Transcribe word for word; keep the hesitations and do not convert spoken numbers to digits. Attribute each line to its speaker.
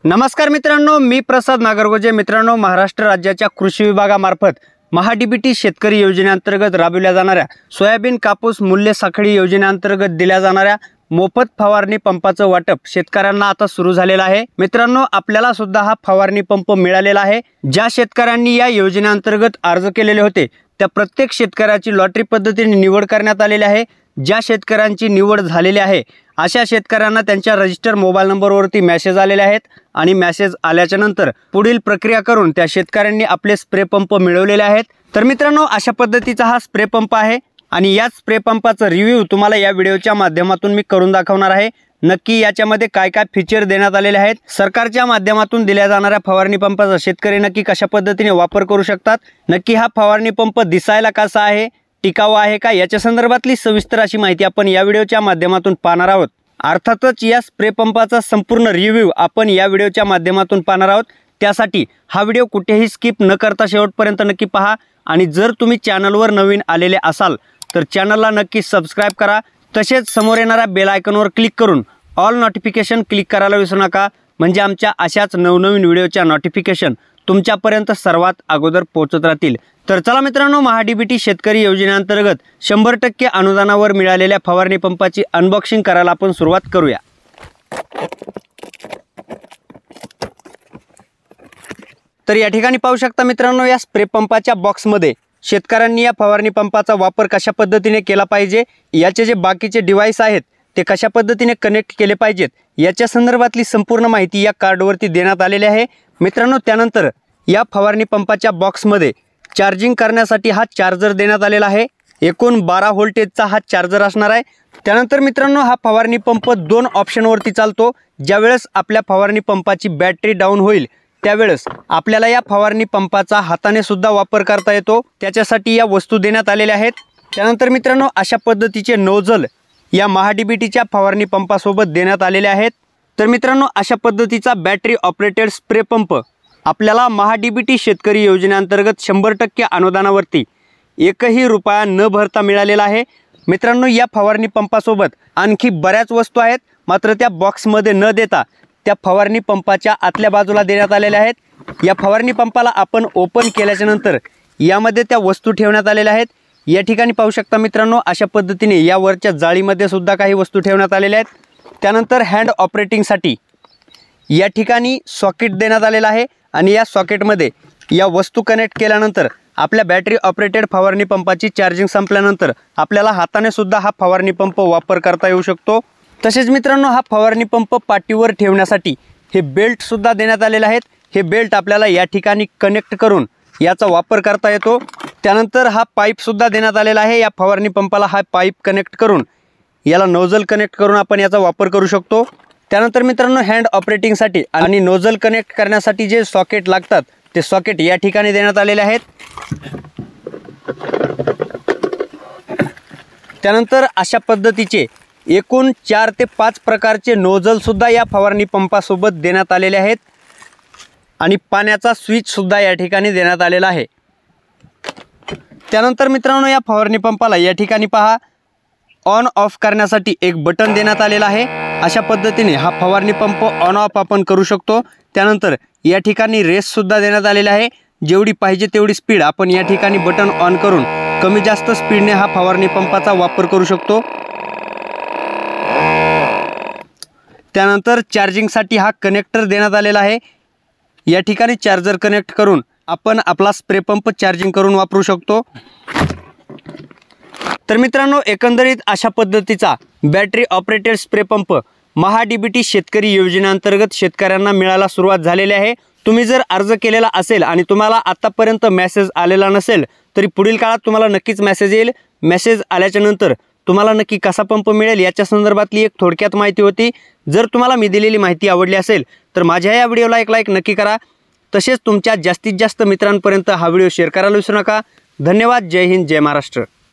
Speaker 1: नमस्कार मित्रांनो, मी प्रसाद नागरगोजे। मित्रांनो, महाराष्ट्र राज्याच्या कृषी विभागामार्फत महाडीबीटी शेतकरी योजनेअंतर्गत राबविल्या जाणाऱ्या सोयाबीन कापूस मूल्य साखळी योजनेअंतर्गत दिल्या जाणाऱ्या मोफत फवारणी पंपाचं वाटप शेतकऱ्यांना आता सुरू झालेलं आहे। मित्रांनो, आपल्याला सुद्धा हा फवारणी पंप मिळालेला आहे। ज्या शेतकऱ्यांनी या योजनेअंतर्गत अर्ज केलेले होते त्या प्रत्येक शेतकऱ्याची लॉटरी पद्धतीने निवड करण्यात आलेली आहे। ज्या शेतकऱ्यांची निवड झालेली आहे अशा शेतकऱ्यांना त्यांच्या रजिस्टर मोबाईल नंबरवरती मेसेज आलेले आहेत आणि मेसेज आल्याच्या नंतर पुढील प्रक्रिया करून त्या शेतकऱ्यांनी आपले स्प्रे पंप मिळवलेले आहेत। तर मित्रांनो, अशा पद्धतीचा हा स्प्रे पंप आहे आणि या स्प्रे पंपाचा रिव्ह्यू तुम्हाला या व्हिडिओच्या माध्यमातून मी करून दाखवणार आहे। नक्की याच्यामध्ये काय काय फीचर देण्यात आलेले आहेत, सरकारच्या माध्यमातून दिल्या जाणाऱ्या फवारणी पंपाचा शेतकरी नक्की कशा पद्धतीने वापर करू शकतात, नक्की हा फवारणी पंप दिसायला कसा आहे, टिकाऊ आहे का, याच्या संदर्भातली सविस्तर अशी माहिती आपण या व्हिडिओच्या माध्यमातून पाहणार आहोत। अर्थातच या स्प्रे पंपाचा संपूर्ण रिव्ह्यू आपण या व्हिडिओच्या माध्यमातून पाहणार आहोत। त्यासाठी हा व्हिडिओ कुठेही स्किप न करता शेवटपर्यंत नक्की पहा आणि जर तुम्ही चॅनलवर नवीन आलेले असाल तर चॅनलला नक्की सबस्क्राइब करा। तसेच समोर येणाऱ्या बेल आयकॉनवर क्लिक करून ऑल नोटिफिकेशन क्लिक करायला विसरू नका, म्हणजे आमच्या अशाच नवनवीन व्हिडिओच्या नोटिफिकेशन तुमच्यापर्यंत सर्वात अगोदर पोहोचत राहतील। तर चला मित्रांनो, महाडीबीटी शेतकरी योजनेअंतर्गत शंभर टक्के अनुदानावर मिळालेल्या फवारणी पंपाची अनबॉक्सिंग करायला आपण सुरुवात करूया। तर या ठिकाणी पाहू शकता मित्रांनो, या स्प्रे पंपाच्या बॉक्समध्ये शेतकऱ्यांनी या फवारणी पंपाचा वापर कशा पद्धतीने केला पाहिजे, याचे जे बाकीचे डिव्हाइस आहेत ते कशा पद्धतीने कनेक्ट केले पाहिजेत याच्या संदर्भातली संपूर्ण माहिती या कार्डवरती देण्यात आलेली आहे। मित्रांनो, त्यानंतर या फवारणी पंपाच्या बॉक्समध्ये चार्जिंग करण्यासाठी हा चार्जर देण्यात आलेला आहे। एकूण बारा व्होल्टेजचा हा चार्जर असणार आहे। त्यानंतर मित्रांनो, हा फवारणी पंप दोन ऑप्शनवरती चालतो। ज्यावेळेस आपल्या फवारणी पंपाची बॅटरी डाऊन होईल त्यावेळेस आपल्याला या फवारणी पंपाचा हाताने सुद्धा वापर करता येतो, त्याच्यासाठी या वस्तू देण्यात आलेल्या आहेत। त्यानंतर मित्रांनो, अशा पद्धतीचे नोझल या महाडीबीटीच्या फवारणी पंपासोबत देण्यात आलेले आहेत। तर मित्रांनो, अशा पद्धतीचा बॅटरी ऑपरेटेड स्प्रे पंप आपल्याला महाडीबीटी शेतकरी योजनेअंतर्गत शंभर टक्के अनुदानावरती एकही रुपया न भरता मिळालेला आहे। मित्रांनो, या फवारणी पंपासोबत आणखी बऱ्याच वस्तू आहेत, मात्र त्या बॉक्समध्ये न देता त्या फवारणी पंपाच्या आतल्या बाजूला देण्यात आलेल्या आहेत। या फवारणी पंपाला आपण ओपन केल्याच्या नंतर यामध्ये त्या वस्तू ठेवण्यात आलेल्या आहेत। या ठिकाणी पाहू शकता मित्रांनो, अशा पद्धतीने या वरच्या जाळीमध्ये सुद्धा काही वस्तू ठेवण्यात आलेल्या आहेत। त्यानंतर हँड ऑपरेटिंगसाठी या ठिकाणी सॉकेट देण्यात आलेला आहे आणि या सॉकेटमध्ये या वस्तू कनेक्ट केल्यानंतर आपल्या बॅटरी ऑपरेटेड फवारणी पंपाची चार्जिंग संपल्यानंतर आपल्याला हाताने सुद्धा हा फवारणी पंप वापर करता येऊ शकतो। तसेच मित्रांनो, हा फवारणी पंप पाठीवर ठेवण्यासाठी हे बेल्ट सुद्धा देण्यात आलेले आहेत। हे बेल्ट आपल्याला या ठिकाणी कनेक्ट करून याचा वापर करता येतो। त्यानंतर हा पाईप सुद्धा देण्यात आलेला आहे। या फवारणी पंपाला हा पाईप कनेक्ट करून याला नोझल कनेक्ट करून आपण याचा वापर करू शकतो। त्यानंतर मित्रांनो, हँड ऑपरेटिंगसाठी आणि नोझल कनेक्ट करण्यासाठी जे सॉकेट लागतात ते सॉकेट या ठिकाणी देण्यात आलेले आहेत। त्यानंतर अशा पद्धतीचे एकूण चार ते पाच प्रकारचे नोझल सुद्धा या फवारणी पंपासोबत देण्यात आलेले आहेत आणि पाण्याचा स्विच सुद्धा या ठिकाणी देण्यात आलेला आहे। त्यानंतर मित्रांनो, या फवारणी पंपाला या ठिकाणी पहा ऑन ऑफ करण्यासाठी एक बटन देण्यात आलेला आहे। अशा पद्धतीने हा फवारणी पंप ऑन ऑफ आपण करू शकतो। त्यानंतर या ठिकाणी रेस सुद्धा देण्यात आलेला आहे। जेवढी पाहिजे तेवढी स्पीड आपण या ठिकाणी बटन ऑन करून कमी जास्त स्पीडने हा फवारणी पंपाचा वापर करू शकतो। त्यानंतर चार्जिंगसाठी हा कनेक्टर देण्यात आलेला आहे। या ठिकाणी चार्जर कनेक्ट करून आपण आपला स्प्रे पंप चार्जिंग करून वापरू शकतो। तर मित्रांनो, एकंदरीत अशा पद्धतीचा battery operated spray pump MahaDBT शेतकरी योजनेअंतर्गत शेतकऱ्यांना मिळायला सुरुवात झालेली आहे। तुम्ही जर अर्ज केलेला असेल आणि तुम्हाला आतापर्यंत मेसेज आलेला नसेल तरी पुढील काळात तुम्हाला नक्कीच मेसेज येईल। मेसेज आल्याच्या नंतर तुम्हाला नक्की कसा पंप मिळेल याच्या संदर्भातली एक थोडक्यात माहिती होती। जर तुम्हाला मी दिलेली माहिती आवडली असेल तर माझ्या या व्हिडिओला एक लाईक नक्की करा। तसेच तुमच्या जास्तीत जास्त मित्रांपर्यंत हा व्हिडिओ शेअर करायला विसरू नका। धन्यवाद। जय हिंद, जय महाराष्ट्र।